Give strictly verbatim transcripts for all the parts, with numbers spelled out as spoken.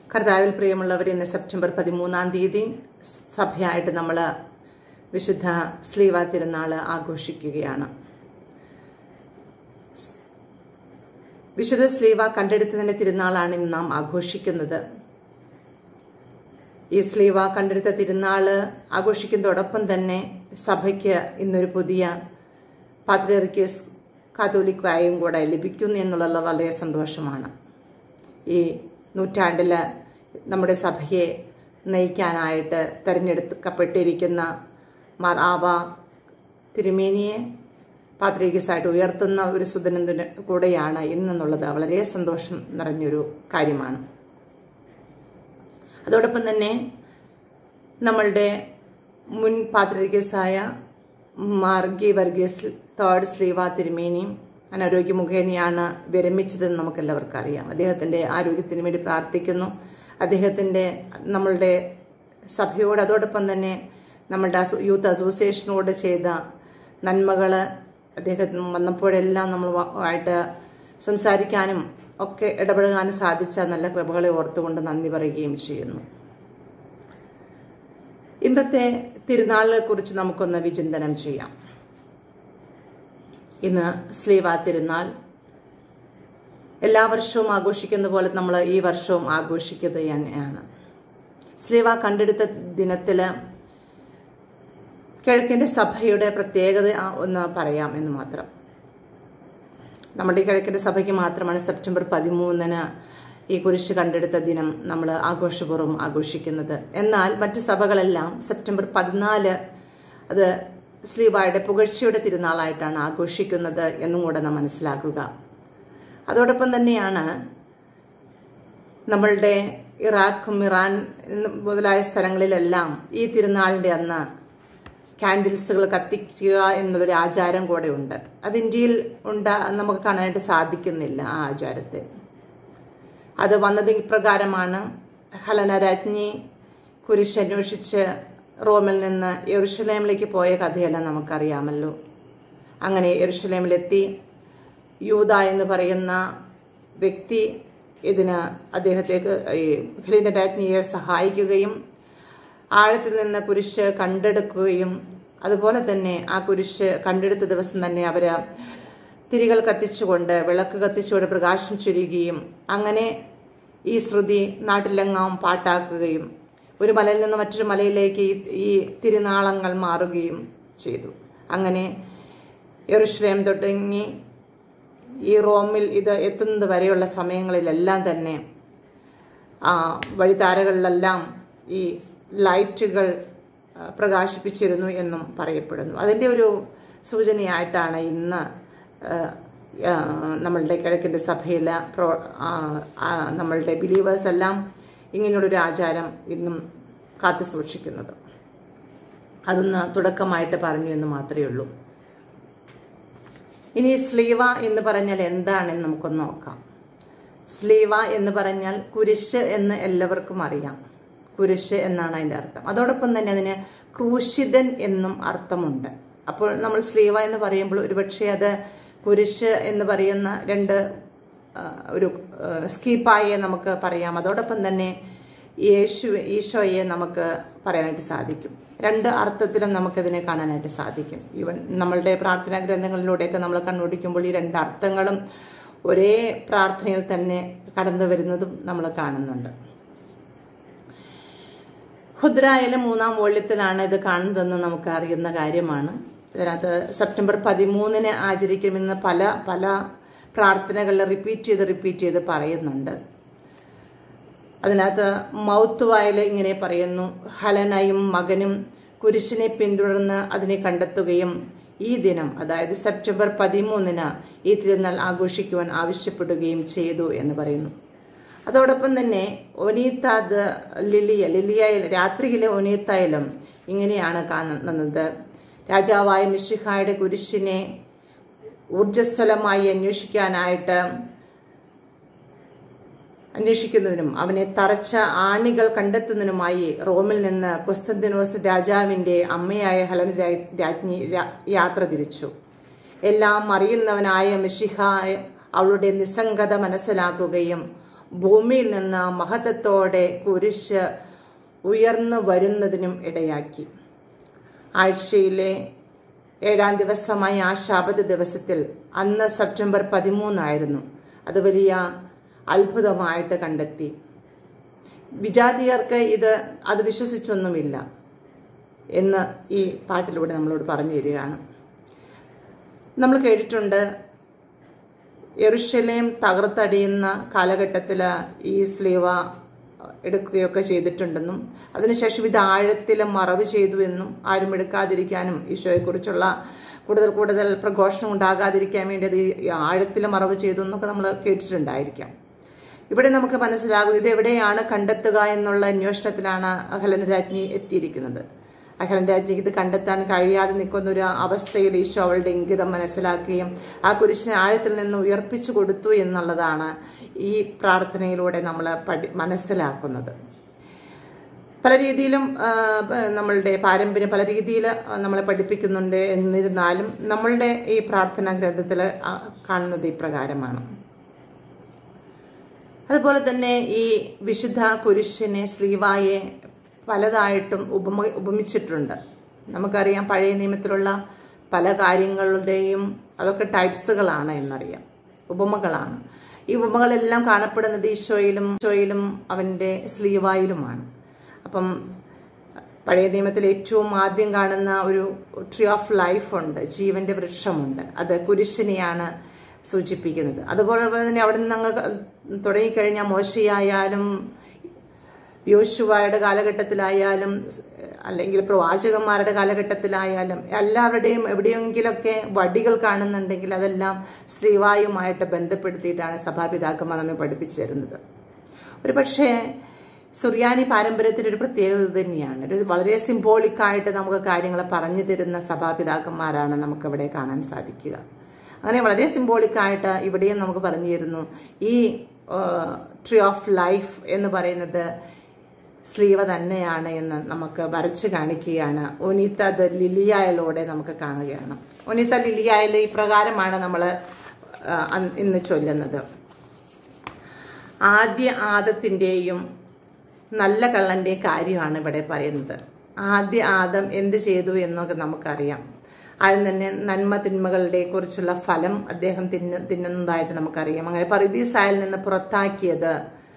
കർത്താവിൽ പ്രിയമുള്ളവർ, ഇന്ന് സെപ്റ്റംബർ പതിമൂന്നാം തീയതി സഭയായിട്ട് നമ്മൾ വിശുദ്ധ സ്ലീവ തിരുനാൾ ആഘോഷിക്കുകയാണ്. വിശുദ്ധ സ്ലീവ കണ്ടെടുത്തതിന്റെ തിരുനാളാണ് ഇന്ന് നാം ആഘോഷിക്കുന്നത്. ഈ സ്ലീവ കണ്ടെടുത്ത തിരുനാള് ആഘോഷിക്കുന്നതോടൊപ്പം തന്നെ സഭയ്ക്ക് ഇന്നൊരു പുതിയ പാത്രിയർക്കീസ് കാത്തോലിക്കായും കൂടെ ലഭിക്കുന്നു എന്നുള്ളത് വളരെ സന്തോഷമാണ്. ഈ നൂറ്റാണ്ടിൽ നമ്മുടെ സഭയെ നയിക്കാനായിട്ട് തിരഞ്ഞെടുക്കപ്പെട്ടിരിക്കുന്ന മാർ ആബ തിരുമേനിയെ പാത്രിയർക്കീസായിട്ട് ഉയർത്തുന്ന ഒരു സുദിനത്തിന് കൂടെയാണ് ഇന്നെന്നുള്ളത് വളരെ സന്തോഷം നിറഞ്ഞൊരു കാര്യമാണ്. അതോടൊപ്പം തന്നെ നമ്മളുടെ മുൻ പാത്രിയർക്കീസായ മാർ വർഗീസ് തേർഡ് സ്ലീവ തിരുമേനിയും അനാരോഗ്യ മുഖേനയാണ് വിരമിച്ചതെന്ന് നമുക്കെല്ലാവർക്കും അറിയാം. അദ്ദേഹത്തിൻ്റെ ആരോഗ്യത്തിന് വേണ്ടി പ്രാർത്ഥിക്കുന്നു. അദ്ദേഹത്തിൻ്റെ നമ്മളുടെ സഭയോട് അതോടൊപ്പം തന്നെ നമ്മളുടെ യൂത്ത് അസോസിയേഷനോട് ചെയ്ത നന്മകൾ അദ്ദേഹത്തിന് വന്നപ്പോഴെല്ലാം നമ്മളുമായിട്ട് സംസാരിക്കാനും ഒക്കെ ഇടപെടാനും സാധിച്ച നല്ല കൃപകളെ ഓർത്തുകൊണ്ട് നന്ദി പറയുകയും ചെയ്യുന്നു. ഇന്നത്തെ തിരുനാളിനെ കുറിച്ച് നമുക്കൊന്ന് വിചിന്തനം ചെയ്യാം. ഇന്ന് സ്ലീവ തിരുനാൾ എല്ലാ വർഷവും ആഘോഷിക്കുന്ന പോലെ നമ്മൾ ഈ വർഷവും ആഘോഷിക്കുന്നത് തന്നെയാണ്. സ്ലീവ കണ്ടെടുത്ത ദിനത്തിൽ കിഴക്കിൻ്റെ സഭയുടെ പ്രത്യേകത ഒന്ന് പറയാം എന്ന് മാത്രം. നമ്മുടെ ഈ കിഴക്കിൻ്റെ സഭയ്ക്ക് മാത്രമാണ് സെപ്റ്റംബർ പതിമൂന്നിന് ഈ കുരിശ് കണ്ടെടുത്ത ദിനം നമ്മൾ ആഘോഷപൂർവ്വം ആഘോഷിക്കുന്നത്. എന്നാൽ മറ്റ് സഭകളെല്ലാം സെപ്റ്റംബർ പതിനാല് അത് സ്ലീവയുടെ പുകഴ്ചയുടെ തിരുനാളായിട്ടാണ് ആഘോഷിക്കുന്നത് എന്നും കൂടെ നാം മനസ്സിലാക്കുക. അതോടൊപ്പം തന്നെയാണ് നമ്മളുടെ ഇറാഖും ഇറാൻ മുതലായ സ്ഥലങ്ങളിലെല്ലാം ഈ തിരുനാളിൻ്റെ അന്ന് കാൻഡിൽസുകൾ കത്തിക്കുക എന്നുള്ളൊരു ആചാരം കൂടെ ഉണ്ട്. അത് ഇന്ത്യയിൽ ഉണ്ടാ നമുക്ക് കാണാനായിട്ട് സാധിക്കുന്നില്ല ആ ആചാരത്തെ. അത് വന്നത് ഇപ്രകാരമാണ്. ഹലന രാജ്ഞി കുരിശ് അന്വേഷിച്ച് റോമിൽ നിന്ന് യെരുശലേമിലേക്ക് പോയ കഥയെല്ലാം നമുക്കറിയാമല്ലോ. അങ്ങനെ യെരുശലേമിലെത്തി യൂദ എന്ന് പറയുന്ന വ്യക്തി ഇതിന് അദ്ദേഹത്തേക്ക് ഈ ഹെലന രാജ്ഞിയെ സഹായിക്കുകയും ആഴത്തിൽ നിന്ന് കുരിശ് കണ്ടെടുക്കുകയും അതുപോലെ തന്നെ ആ കുരിശ് കണ്ടെടുത്ത ദിവസം തന്നെ അവർ തിരികൾ കത്തിച്ചുകൊണ്ട് വിളക്ക് കത്തിച്ചുകൊണ്ട് പ്രകാശം ചൊരിയുകയും അങ്ങനെ ഈ ശ്രുതി നാട്ടിലെങ്ങാം പാട്ടാക്കുകയും ഒരു മലയിൽ നിന്ന് മറ്റൊരു മലയിലേക്ക് ഈ തിരുനാളങ്ങൾ മാറുകയും ചെയ്തു. അങ്ങനെ യെരുശലേം തുടങ്ങി ഈ റോമിൽ ഇത് എത്തുന്നത് വരെയുള്ള സമയങ്ങളിലെല്ലാം തന്നെ ആ വഴിത്താരകളിലെല്ലാം ഈ ലൈറ്റുകൾ പ്രകാശിപ്പിച്ചിരുന്നു എന്നും പറയപ്പെടുന്നു. അതിൻ്റെ ഒരു സൂചനയായിട്ടാണ് ഇന്ന് നമ്മളുടെ കിഴക്കിൻ്റെ സഭയിൽ പ്രോ നമ്മളുടെ ബിലീവേഴ്സ് എല്ലാം ഇങ്ങനെയുള്ളൊരു ആചാരം ഇന്നും കാത്തു സൂക്ഷിക്കുന്നത്. അതൊന്ന് തുടക്കമായിട്ട് പറഞ്ഞു എന്ന് മാത്രമേ ഉള്ളൂ. ഇനി സ്ലീവ എന്ന് പറഞ്ഞാൽ എന്താണെന്ന് നമുക്കൊന്ന് നോക്കാം. സ്ലീവ എന്ന് പറഞ്ഞാൽ കുരിശ് എന്ന് എല്ലാവർക്കും അറിയാം. കുരിശ് എന്നാണ് അതിൻ്റെ അർത്ഥം. അതോടൊപ്പം തന്നെ അതിന് ക്രൂശിതൻ എന്നും അർത്ഥമുണ്ട്. അപ്പോൾ നമ്മൾ സ്ലീവ എന്ന് പറയുമ്പോൾ ഒരുപക്ഷെ അത് കുരിശ് എന്ന് പറയുന്ന രണ്ട് ഒരു സ്കീപ്പായെ നമുക്ക് പറയാം. അതോടൊപ്പം തന്നെ യേശു ഈശോയെ നമുക്ക് പറയാനായിട്ട് സാധിക്കും. രണ്ട് അർത്ഥത്തിലും നമുക്കിതിനെ കാണാനായിട്ട് സാധിക്കും. ഈവൻ നമ്മളുടെ പ്രാർത്ഥനാ ഗ്രന്ഥങ്ങളിലൂടെയൊക്കെ നമ്മൾ കണ്ണോടിക്കുമ്പോൾ ഈ രണ്ട് അർത്ഥങ്ങളും ഒരേ പ്രാർത്ഥനയിൽ തന്നെ കടന്നു വരുന്നതും നമ്മൾ കാണുന്നുണ്ട്. ഹുദ്രായിലെ മൂന്നാം വോള്യത്തിലാണ് ഇത് കാണുന്നതെന്ന് നമുക്ക് അറിയുന്ന കാര്യമാണ്. ഇതിനകത്ത് സെപ്റ്റംബർ പതിമൂന്നിന് ആചരിക്കുമെന്ന് പല പല പ്രാർത്ഥനകളിൽ റിപ്പീറ്റ് ചെയ്ത് റിപ്പീറ്റ് ചെയ്ത് പറയുന്നുണ്ട്. അതിനകത്ത് മൗത്ത് വായിൽ ഇങ്ങനെ പറയുന്നു: ഹലനയും മകനും കുരിശിനെ പിന്തുടർന്ന് അതിനെ കണ്ടെത്തുകയും ഈ ദിനം, അതായത് സെപ്റ്റംബർ പതിമൂന്നിന് ഈ തിരുനാൾ ആഘോഷിക്കുവാൻ ആവശ്യപ്പെടുകയും ചെയ്തു എന്ന് പറയുന്നു. അതോടൊപ്പം തന്നെ ഒനീത്താത് ലിലിയ ലിലിയയിൽ രാത്രിയിലെ ഒനീത്തായാലും ഇങ്ങനെയാണ് കാണുന്നത്: രാജാവായ മിശിഹായുടെ കുരിശിനെ ഊർജ്ജസ്വലമായി അന്വേഷിക്കാനായിട്ട് അന്വേഷിക്കുന്നതിനും അവനെ തറച്ച ആണികൾ കണ്ടെത്തുന്നതിനുമായി റോമിൽ നിന്ന് കൊസ്തന്തിനോസ് രാജാവിൻ്റെ അമ്മയായ ഹെലന രാജ്ഞി യാത്ര തിരിച്ചു. എല്ലാം അറിയുന്നവനായ മിശിഹ അവളുടെ നിസ്സംഗത മനസ്സിലാക്കുകയും ഭൂമിയിൽ നിന്ന് മഹത്വത്തോടെ കുരിശ് ഉയർന്നു വരുന്നതിനും ഇടയാക്കി. ആഴ്ചയിലെ ഏഴാം ദിവസമായ ആ ശബത്ത് ദിവസത്തിൽ, അന്ന് സെപ്റ്റംബർ പതിമൂന്നായിരുന്നു, അത് വലിയ അത്ഭുതമായിട്ട് കണ്ടെത്തി. വിജാതിയർക്ക് ഇത് അത് വിശ്വസിച്ചൊന്നുമില്ല എന്ന് ഈ പാട്ടിലൂടെ നമ്മളോട് പറഞ്ഞു തരികയാണ്. നമ്മൾ കേട്ടിട്ടുണ്ട്, യെരുശലേം തകർത്തടിയുന്ന കാലഘട്ടത്തിൽ ഈ സ്ലീവ എടുക്കുകയൊക്കെ ചെയ്തിട്ടുണ്ടെന്നും അതിനുശേഷം ഇത് ആഴത്തിൽ മറവ് ചെയ്തു എന്നും ആരും എടുക്കാതിരിക്കാനും ഈശോയെക്കുറിച്ചുള്ള കൂടുതൽ കൂടുതൽ പ്രഘോഷണം ഉണ്ടാകാതിരിക്കാൻ വേണ്ടി അത് ആഴത്തിൽ മറവ് ചെയ്തു എന്നൊക്കെ നമ്മൾ കേട്ടിട്ടുണ്ടായിരിക്കാം. ഇവിടെ നമുക്ക് മനസ്സിലാകും ഇത് എവിടെയാണ് കണ്ടെത്തുക എന്നുള്ള അന്വേഷണത്തിലാണ് അഹലൻ രാജ്ഞി എത്തിയിരിക്കുന്നത്. അഹലൻ രാജ്ഞിക്ക് ഇത് കണ്ടെത്താൻ കഴിയാതെ നിൽക്കുന്ന ഒരു അവസ്ഥയിൽ ഈശോ അവളുടെ ഇംഗിതം മനസ്സിലാക്കുകയും ആ കുരിശിനെ ആഴത്തിൽ നിന്ന് ഉയർപ്പിച്ചു കൊടുത്തു എന്നുള്ളതാണ് ഈ പ്രാർത്ഥനയിലൂടെ നമ്മൾ പഠി മനസ്സിലാക്കുന്നത്. പല രീതിയിലും നമ്മളുടെ പാരമ്പര്യം പല രീതിയിൽ നമ്മളെ പഠിപ്പിക്കുന്നുണ്ട്. എന്നിരുന്നാലും നമ്മളുടെ ഈ പ്രാർത്ഥനാ ഗ്രന്ഥത്തിൽ കാണുന്നത് ഇപ്രകാരമാണ്. അതുപോലെ തന്നെ ഈ വിശുദ്ധ കുരിശിനെ സ്ലീവായെ പലതായിട്ടും ഉപമ ഉപമിച്ചിട്ടുണ്ട്. നമുക്കറിയാം പഴയ നിയമത്തിലുള്ള പല കാര്യങ്ങളുടെയും അതൊക്കെ ടൈപ്സുകളാണ് എന്നറിയാം, ഉപമകളാണ്. ഈ ഉപമകളെല്ലാം കാണപ്പെടുന്നത് ഈശോയിലും ഈശോയിലും അവൻ്റെ സ്ലീവായിലുമാണ്. അപ്പം പഴയ നിയമത്തിൽ ഏറ്റവും ആദ്യം കാണുന്ന ഒരു ട്രീ ഓഫ് ലൈഫ് ഉണ്ട്, ജീവന്റെ വൃക്ഷമുണ്ട്. അത് കുരിശിനെയാണ് സൂചിപ്പിക്കുന്നത്. അതുപോലെ തന്നെ അവിടെ നിന്ന് ഞങ്ങൾ തുടങ്ങിക്കഴിഞ്ഞാൽ മോശയായാലും യോശുവയുടെ കാലഘട്ടത്തിലായാലും അല്ലെങ്കിൽ പ്രവാചകന്മാരുടെ കാലഘട്ടത്തിലായാലും എല്ലാവരുടെയും എവിടെയെങ്കിലൊക്കെ വടികൾ കാണുന്നുണ്ടെങ്കിൽ അതെല്ലാം സ്ലീവായുമായിട്ട് ബന്ധപ്പെടുത്തിയിട്ടാണ് സഭാപിതാക്കന്മാർ നമ്മെ പഠിപ്പിച്ചു തരുന്നത്. ഒരു പക്ഷേ സുറിയാനി പാരമ്പര്യത്തിൻ്റെ ഒരു പ്രത്യേകത തന്നെയാണ്. ഒരു വളരെ സിംബോളിക്കായിട്ട് നമുക്ക് കാര്യങ്ങൾ പറഞ്ഞു തരുന്ന സഭാപിതാക്കന്മാരാണ് നമുക്കിവിടെ കാണാൻ സാധിക്കുക. അങ്ങനെ വളരെ സിംബോളിക്കായിട്ട് ഇവിടെയും നമുക്ക് പറഞ്ഞു തരുന്നു. ഈ ട്രീ ഓഫ് ലൈഫ് എന്ന് പറയുന്നത് സ്ലീവ തന്നെയാണ് എന്ന് നമുക്ക് വരച്ച് കാണിക്കുകയാണ്. ഒനീത്ത ദ ലിലിയായിലൂടെ നമുക്ക് കാണുകയാണ്. ഒനീത്ത ലിലിയായിൽ ഇപ്രകാരമാണ് നമ്മൾ ഇന്ന് ചൊല്ലുന്നത്. ആദ്യ ആദത്തിൻ്റെയും നല്ല കള്ളൻ്റെയും കാര്യമാണ് ഇവിടെ പറയുന്നത്. ആദ്യ ആദം എന്ത് ചെയ്തു എന്നൊക്കെ നമുക്കറിയാം. അതിൽ തന്നെ നന്മ തിന്മകളുടെ കുറിച്ചുള്ള ഫലം അദ്ദേഹം തിന്നു തിന്നുന്നതായിട്ട് നമുക്കറിയാം. അങ്ങനെ പറുദീസായിൽ നിന്ന് പുറത്താക്കിയത്,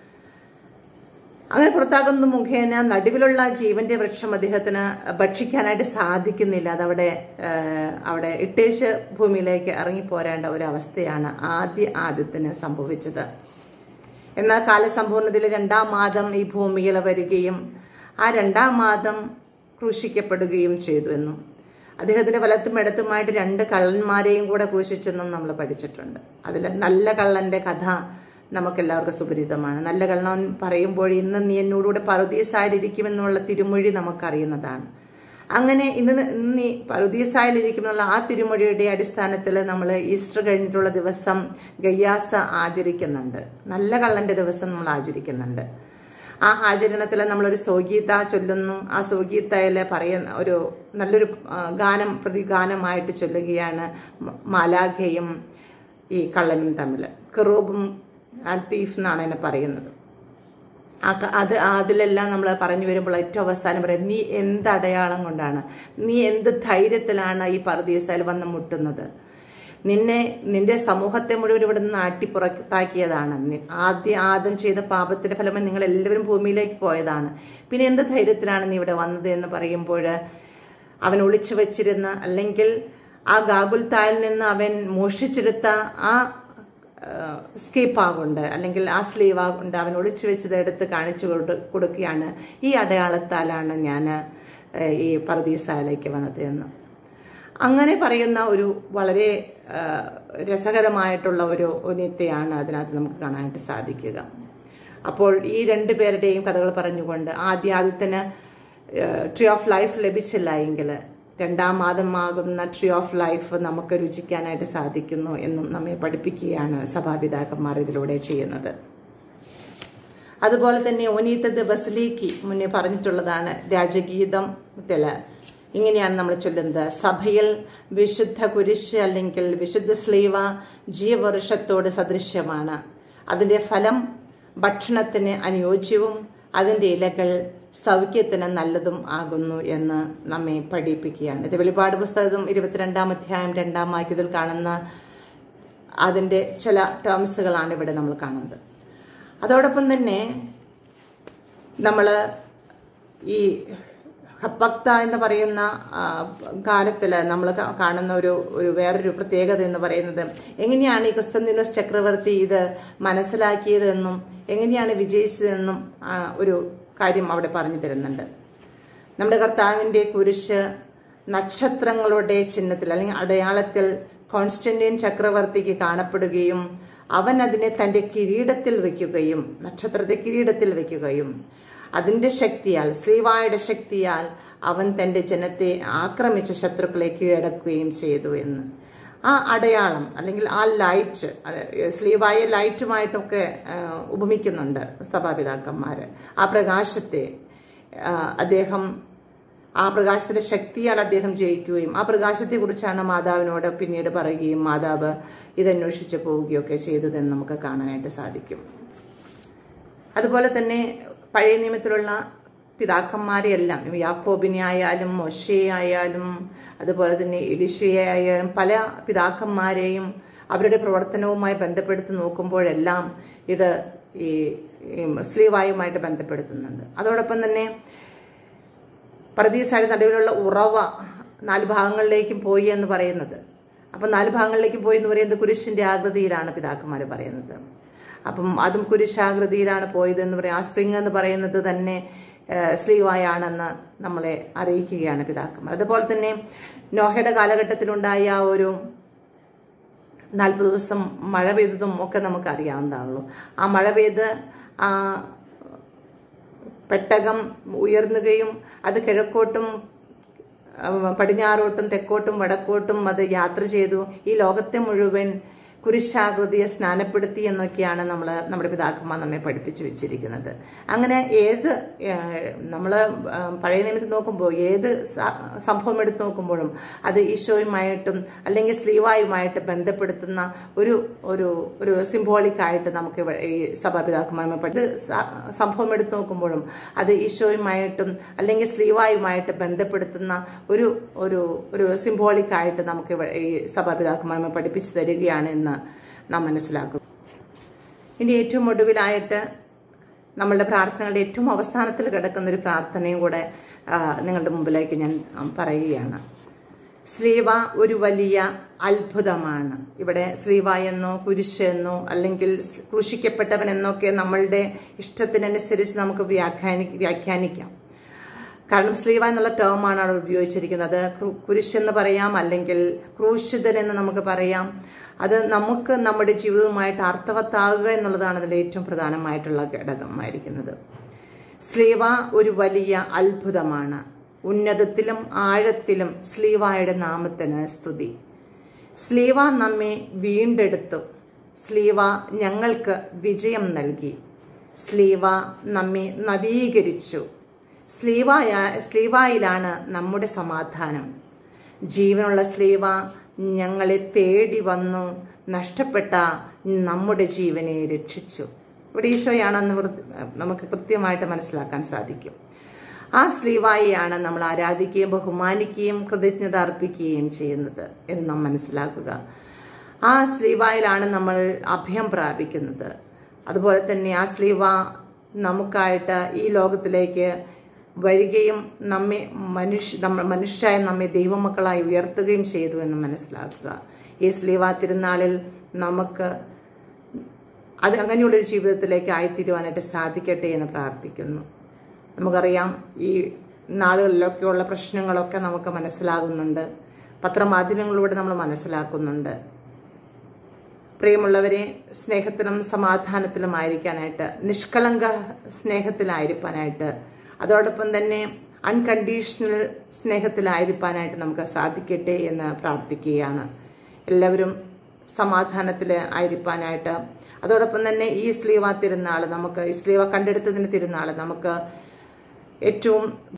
അങ്ങനെ പുറത്താക്കുന്ന മുഖേന നടുവിലുള്ള ജീവന്റെ വൃക്ഷം അദ്ദേഹത്തിന് ഭക്ഷിക്കാനായിട്ട് സാധിക്കുന്നില്ല. അതവിടെ അവിടെ ഇട്ടേച്ച് ഭൂമിയിലേക്ക് ഇറങ്ങിപ്പോരേണ്ട ഒരു അവസ്ഥയാണ് ആദ്യ ആദ്യത്തിന് സംഭവിച്ചത്. എന്നാൽ കാലസമ്പൂർണതയിൽ രണ്ടാം മാദം ഈ ഭൂമിയിൽ വരികയും ആ രണ്ടാം മാദം ക്രൂശിക്കപ്പെടുകയും ചെയ്തു എന്നും അദ്ദേഹത്തിന്റെ വലത്തും ഇടത്തുമായിട്ട് രണ്ട് കള്ളന്മാരെയും കൂടെ ക്രൂശിച്ചെന്നും നമ്മൾ പഠിച്ചിട്ടുണ്ട്. അതിൽ നല്ല കള്ളന്റെ കഥ നമുക്കെല്ലാവർക്കും സുപരിചിതമാണ്. നല്ല കള്ളൻ പറയുമ്പോൾ ഇന്ന് നീ എന്നോടുകൂടെ പറുദീസായിലിരിക്കുമെന്നുള്ള തിരുമൊഴി നമുക്കറിയുന്നതാണ്. അങ്ങനെ ഇന്ന് നീ പറുദീസായിലിരിക്കുമെന്നുള്ള ആ തിരുമൊഴിയുടെ അടിസ്ഥാനത്തിൽ നമ്മൾ ഈസ്റ്റർ കഴിഞ്ഞിട്ടുള്ള ദിവസം ഗയ്യാസ ആചരിക്കുന്നുണ്ട്. നല്ല കള്ളന്റെ ദിവസം നമ്മൾ ആചരിക്കുന്നുണ്ട്. ആ ആചരണത്തിൽ നമ്മളൊരു സോഗീത ചൊല്ലുന്നു. ആ സോഗീതയിൽ പറയുന്ന ഒരു നല്ലൊരു ഗാനം പ്രതിഗാനമായിട്ട് ചൊല്ലുകയാണ് മാലാഖയും ഈ കള്ളനും തമ്മിൽ. കെറൂബും അത്തീഫ് എന്നാണ് എന്നെ പറയുന്നത്. അത് അതിലെല്ലാം നമ്മൾ പറഞ്ഞു വരുമ്പോൾ ഏറ്റവും അവസാനം പറയാം, നീ എന്ത് അടയാളം കൊണ്ടാണ്, നീ എന്ത് ധൈര്യത്തിലാണ് ഈ പറുദീസയിൽ വന്ന് മുട്ടുന്നത്? നിന്നെ നിന്റെ സമൂഹത്തെ മുഴുവൻ ഇവിടെ നിന്ന് ആട്ടിപ്പുറത്താക്കിയതാണ്. ആദ്യം ആദ്യം ചെയ്ത പാപത്തിന്റെ ഫലമായി നിങ്ങൾ എല്ലാവരും ഭൂമിയിലേക്ക് പോയതാണ്. പിന്നെ എന്ത് ധൈര്യത്തിലാണ് നീ ഇവിടെ വന്നത് എന്ന് പറയുമ്പോൾ അവൻ ഒളിച്ചു വച്ചിരുന്ന അല്ലെങ്കിൽ ആ ഗാഗുൽത്തായിൽ നിന്ന് അവൻ മോഷ്ടിച്ചെടുത്ത ആ സ്കേപ്പാകൊണ്ട് അല്ലെങ്കിൽ ആ സ്ലീവാ കൊണ്ട് അവൻ ഒളിച്ചു വെച്ചത് എടുത്ത് കാണിച്ചു കൊടുക്കുകയാണ്. ഈ അടയാളത്താലാണ് ഞാൻ ഈ പറുദീസയിലേക്ക് വന്നത് എന്ന്. അങ്ങനെ പറയുന്ന ഒരു വളരെ രസകരമായിട്ടുള്ള ഒരു ഉന്നതയാണ് അതിനകത്ത് നമുക്ക് കാണാനായിട്ട് സാധിക്കുക. അപ്പോൾ ഈ രണ്ടു പേരുടെയും കഥകൾ പറഞ്ഞുകൊണ്ട് ആദ്യ ആദ്യത്തിന് ട്രീ ഓഫ് ലൈഫ് ലഭിച്ചില്ല എങ്കിൽ രണ്ടാം മാദമാകുന്ന ട്രീ ഓഫ് ലൈഫ് നമുക്ക് രുചിക്കാനായിട്ട് സാധിക്കുന്നു എന്നും നമ്മെ പഠിപ്പിക്കുകയാണ് സഭാപിതാക്കന്മാർ ഇതിലൂടെ ചെയ്യുന്നത്. അതുപോലെ തന്നെ ഒനീത്തത് ബസലീക്കി മുന്നേ പറഞ്ഞിട്ടുള്ളതാണ്. രാജഗീതത്തിൽ ഇങ്ങനെയാണ് നമ്മൾ ചൊല്ലുന്നത്: സഭയിൽ വിശുദ്ധ കുരിശ് അല്ലെങ്കിൽ വിശുദ്ധ സ്ലീവ ജീവവൃക്ഷത്തോട് സദൃശ്യമാണ്. അതിൻ്റെ ഫലം ഭക്ഷണത്തിന് അനുയോജ്യവും അതിൻ്റെ ഇലകൾ സൗഖ്യത്തിന് നല്ലതും ആകുന്നു എന്ന് നമ്മെ പഠിപ്പിക്കുകയാണ്. ഇത് വെളിപാട് പുസ്തകം ഇരുപത്തിരണ്ടാം അധ്യായം രണ്ടാം വാക്യത്തിൽ കാണുന്ന അതിൻ്റെ ചില ടേംസുകളാണ് ഇവിടെ നമ്മൾ കാണുന്നത്. അതോടൊപ്പം തന്നെ നമ്മൾ ഈ ഭക്ത എന്ന് പറയുന്ന കാലത്തിൽ നമ്മൾ കാണുന്ന ഒരു ഒരു വേറൊരു പ്രത്യേകത എന്ന് പറയുന്നത് എങ്ങനെയാണ് ഈ കുസ്തന്തീനോസ് ചക്രവർത്തി ഇത് മനസ്സിലാക്കിയതെന്നും എങ്ങനെയാണ് വിജയിച്ചതെന്നും ഒരു കാര്യം അവിടെ പറഞ്ഞു തരുന്നുണ്ട്. നമ്മുടെ കർത്താവിൻ്റെ കുരിശ് നക്ഷത്രങ്ങളുടെ ചിഹ്നത്തിൽ അല്ലെങ്കിൽ അടയാളത്തിൽ കോൺസ്റ്റന്റൈൻ ചക്രവർത്തിക്ക് കാണപ്പെടുകയും അവൻ അതിനെ തൻ്റെ കിരീടത്തിൽ വയ്ക്കുകയും നക്ഷത്രത്തെ കിരീടത്തിൽ വയ്ക്കുകയും അതിൻ്റെ ശക്തിയാൽ സ്ലീവായുടെ ശക്തിയാൽ അവൻ തൻ്റെ ജനത്തെ ആക്രമിച്ച ശത്രുക്കളെ കീഴടക്കുകയും ചെയ്തു എന്ന് ആ അടയാളം അല്ലെങ്കിൽ ആ ലൈറ്റ് സ്ലീവായ ലൈറ്റുമായിട്ടൊക്കെ ഉപമിക്കുന്നുണ്ട് സഭാപിതാക്കന്മാർ. ആ പ്രകാശത്തെ അദ്ദേഹം ആ പ്രകാശത്തിന്റെ ശക്തിയാൽ അദ്ദേഹം ജയിക്കുകയും ആ പ്രകാശത്തെക്കുറിച്ചാണ് മാതാവിനോട് പിന്നീട് പറയുകയും മാതാവ് ഇതന്വേഷിച്ച് പോവുകയൊക്കെ ചെയ്തതെന്ന് നമുക്ക് കാണാനായിട്ട് സാധിക്കും. അതുപോലെ തന്നെ പഴയ നിയമത്തിലുള്ള പിതാക്കന്മാരെയെല്ലാം യാക്കോബിനെ ആയാലും മോശയെ ആയാലും അതുപോലെ തന്നെ എലീശയെ ആയാലും പല പിതാക്കന്മാരെയും അവരുടെ പ്രവർത്തനവുമായി ബന്ധപ്പെടുത്തി നോക്കുമ്പോഴെല്ലാം ഇത് ഈ സ്ലീവായുമായിട്ട് ബന്ധപ്പെടുത്തുന്നുണ്ട്. അതോടൊപ്പം തന്നെ പർദീസയുടെ നടുവിലുള്ള ഉറവ നാല് ഭാഗങ്ങളിലേക്കും പോയി എന്ന് പറയുന്നത്, അപ്പം നാല് ഭാഗങ്ങളിലേക്ക് പോയി എന്ന് പറയുന്നത് കുരിശിന്റെ ആകൃതിയിലാണ് പിതാക്കന്മാർ പറയുന്നത്. അപ്പം അതും കുരിശാകൃതിയിലാണ് പോയതെന്ന് പറയും. ആ സ്പ്രിങ് എന്ന് പറയുന്നത് തന്നെ സ്ലീവായാണെന്ന് നമ്മളെ അറിയിക്കുകയാണ് പിതാക്കന്മാർ. അതുപോലെ തന്നെ നോഹയുടെ കാലഘട്ടത്തിലുണ്ടായ ആ ഒരു നാൽപ്പത് ദിവസം മഴ പെയ്തതും ഒക്കെ നമുക്ക് അറിയാവുന്നതാണല്ലോ. ആ മഴ പെയ്ത് ആ പെട്ടകം ഉയർന്നുകയും അത് കിഴക്കോട്ടും പടിഞ്ഞാറോട്ടും തെക്കോട്ടും വടക്കോട്ടും അത് യാത്ര ചെയ്തു. ഈ ലോകത്തെ മുഴുവൻ കുരിശാകൃതിയെ സ്നാനപ്പെടുത്തി എന്നൊക്കെയാണ് നമ്മൾ നമ്മുടെ പിതാക്കന്മാർ നമ്മെ പഠിപ്പിച്ചു വെച്ചിരിക്കുന്നത്. അങ്ങനെ ഏത് നമ്മൾ പഴയ നിയമത്തിൽ നോക്കുമ്പോൾ ഏത് സംഭവം എടുത്ത് നോക്കുമ്പോഴും അത് ഈശോയുമായിട്ടും അല്ലെങ്കിൽ സ്ലീവായുമായിട്ട് ബന്ധപ്പെടുത്തുന്ന ഒരു ഒരു ഒരു സിംബോളിക്കായിട്ട് നമുക്ക് ഈ സഭാപിതാക്കന്മാർ പഠി സംഭവം എടുത്ത് നോക്കുമ്പോഴും അത് ഈശോയുമായിട്ടും അല്ലെങ്കിൽ സ്ലീവായുമായിട്ട് ബന്ധപ്പെടുത്തുന്ന ഒരു ഒരു ഒരു സിംബോളിക്കായിട്ട് നമുക്ക് ഈ സഭാപിതാക്കന്മാർ പഠിപ്പിച്ചു തരികയാണ് എന്ന് നാം മനസ്സിലാക്കും. ഇനി ഏറ്റവും ഒടുവിലായിട്ട് നമ്മളുടെ പ്രാർത്ഥനകളുടെ ഏറ്റവും അവസാനത്തിൽ കിടക്കുന്ന ഒരു പ്രാർത്ഥനയും കൂടെ നിങ്ങളുടെ മുമ്പിലേക്ക് ഞാൻ പറയുകയാണ്. സ്ലീവ ഒരു വലിയ അത്ഭുതമാണ്. ഇവിടെ സ്ലീവ എന്നോ കുരിശ് എന്നോ അല്ലെങ്കിൽ ക്രൂശിക്കപ്പെട്ടവൻ എന്നൊക്കെ നമ്മളുടെ ഇഷ്ടത്തിനനുസരിച്ച് നമുക്ക് വ്യാഖ്യാനി വ്യാഖ്യാനിക്കാം കാരണം സ്ലീവ എന്നുള്ള ടേമാണ് അവിടെ ഉപയോഗിച്ചിരിക്കുന്നത്. കുരിശ് എന്ന് പറയാം, അല്ലെങ്കിൽ ക്രൂശിതൻ എന്ന് നമുക്ക് പറയാം. അത് നമുക്ക് നമ്മുടെ ജീവിതവുമായിട്ട് അർത്ഥവത്താകുക എന്നുള്ളതാണ് അതിൽ ഏറ്റവും പ്രധാനമായിട്ടുള്ള ഘടകമായിരിക്കുന്നത്. സ്ലീവ ഒരു വലിയ അത്ഭുതമാണ്. ഉന്നതത്തിലും ആഴത്തിലും സ്ലീവായുടെ നാമത്തിന് സ്തുതി. സ്ലീവ നമ്മെ വീണ്ടെടുത്തു. സ്ലീവ ഞങ്ങൾക്ക് വിജയം നൽകി. സ്ലീവ നമ്മെ നവീകരിച്ചു. സ്ലീവായ സ്ലീവായിലാണ് നമ്മുടെ സമാധാനം. ജീവനുള്ള സ്ലീവ ഞങ്ങളെ തേടി വന്നു നഷ്ടപ്പെട്ട നമ്മുടെ ജീവനെ രക്ഷിച്ചു. ഇവിടെ ഈശോയാണെന്ന് നമുക്ക് കൃത്യമായിട്ട് മനസ്സിലാക്കാൻ സാധിക്കും. ആ സ്ലീവായിയാണ് നമ്മൾ ആരാധിക്കുകയും ബഹുമാനിക്കുകയും കൃതജ്ഞത അർപ്പിക്കുകയും ചെയ്യുന്നത് എന്ന് നാം മനസ്സിലാക്കുക. ആ സ്ലീവായിലാണ് നമ്മൾ അഭയം പ്രാപിക്കുന്നത്. അതുപോലെ തന്നെ ആ സ്ലീവ നമുക്കായിട്ട് ഈ ലോകത്തിലേക്ക് വരികയും നമ്മെ മനുഷ്യ നമ്മൾ മനുഷ്യരായ നമ്മെ ദൈവമക്കളായി ഉയർത്തുകയും ചെയ്തു എന്ന് മനസ്സിലാക്കുക. ഈ സ്ലീവ തിരുനാളിൽ നമുക്ക് അത് അങ്ങനെയുള്ളൊരു ജീവിതത്തിലേക്ക് ആയിത്തീരുവാനായിട്ട് സാധിക്കട്ടെ എന്ന് പ്രാർത്ഥിക്കുന്നു. നമുക്കറിയാം ഈ നാളുകളിലൊക്കെയുള്ള പ്രശ്നങ്ങളൊക്കെ നമുക്ക് മനസ്സിലാകുന്നുണ്ട്, പത്രമാധ്യമങ്ങളിലൂടെ നമ്മൾ മനസ്സിലാക്കുന്നുണ്ട്. പ്രിയമുള്ളവരെ, സ്നേഹത്തിലും സമാധാനത്തിലും ആയിരിക്കാനായിട്ട്, നിഷ്കളങ്ക സ്നേഹത്തിലായിരിക്കാനായിട്ട്, അതോടൊപ്പം തന്നെ അൺകണ്ടീഷണൽ സ്നേഹത്തിലായിരിക്കാനായിട്ട് നമുക്ക് സാധിക്കട്ടെ എന്ന് പ്രാർത്ഥിക്കുകയാണ്. എല്ലാവരും സമാധാനത്തിൽ ആയിരിക്കാനായിട്ട്, അതോടൊപ്പം തന്നെ ഈ സ്ലീവ തിരുനാൾ നമുക്ക് ഈ സ്ലീവ കണ്ടെടുത്തതിന് തിരുനാൾ നമുക്ക് ഏറ്റവും